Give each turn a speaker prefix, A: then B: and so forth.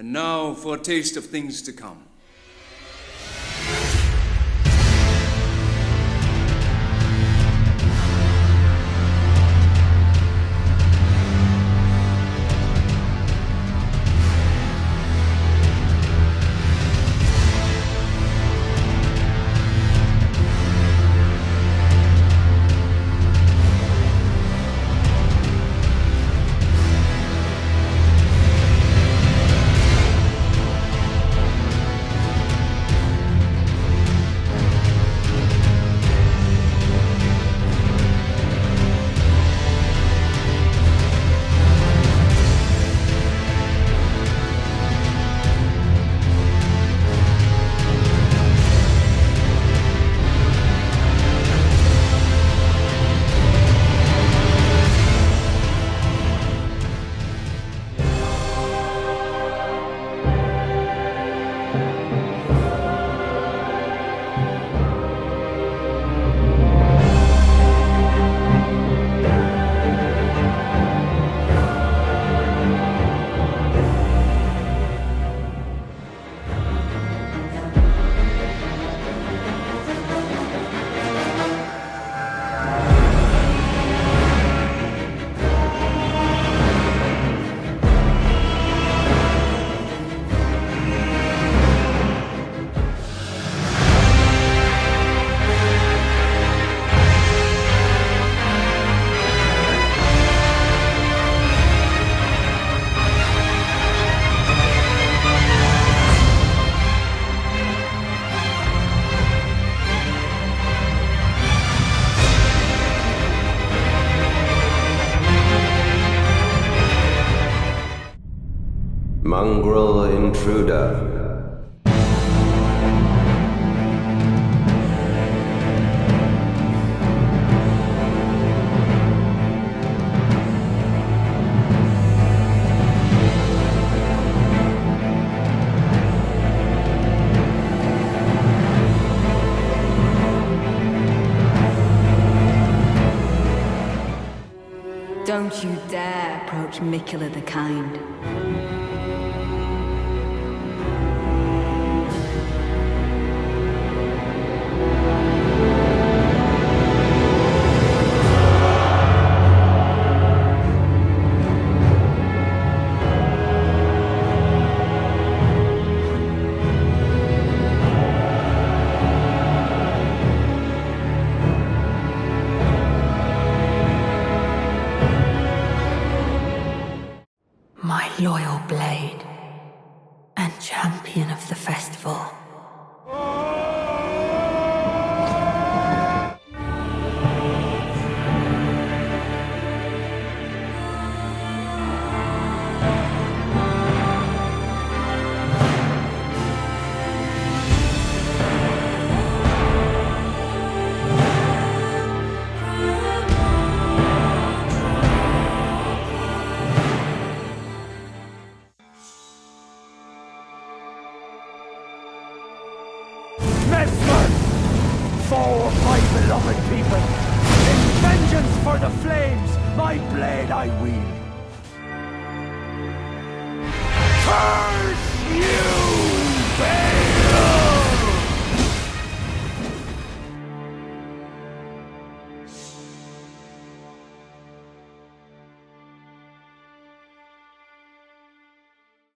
A: And now for a taste of things to come.
B: Mongrel intruder.
C: Don't you dare approach Miquella the Kind. My loyal blade and champion of the festival.
D: Medford! Foe of my beloved people! In vengeance for the flames, my blade I wield! Curse you!